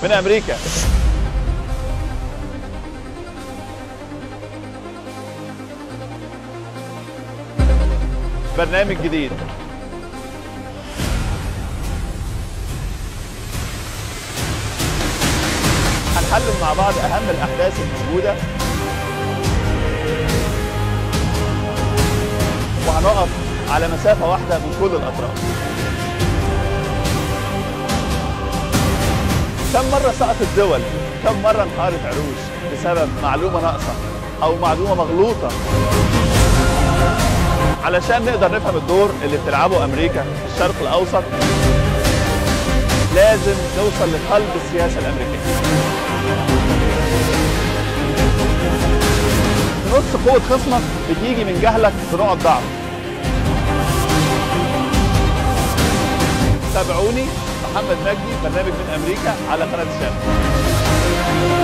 من أمريكا. برنامج جديد هنحلل مع بعض أهم الأحداث الموجودة، وهنقف على مسافة واحدة من كل الأطراف. كم مرة سقطت دول؟ كم مرة انهارت عروش بسبب معلومة ناقصة أو معلومة مغلوطة؟ علشان نقدر نفهم الدور اللي بتلعبه أمريكا في الشرق الأوسط لازم نوصل لقلب السياسة الأمريكية. نص قوة خصمك بتيجي من جهلك في نقط ضعف. تابعوني محمد مجدي، برنامج من أمريكا على قناة الشام.